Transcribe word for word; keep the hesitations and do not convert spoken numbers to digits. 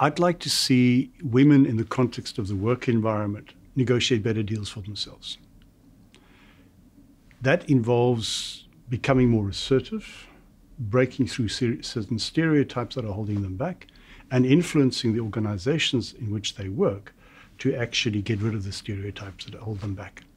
I'd like to see women in the context of the work environment negotiate better deals for themselves. That involves becoming more assertive, breaking through certain stereotypes that are holding them back, and influencing the organizations in which they work to actually get rid of the stereotypes that hold them back.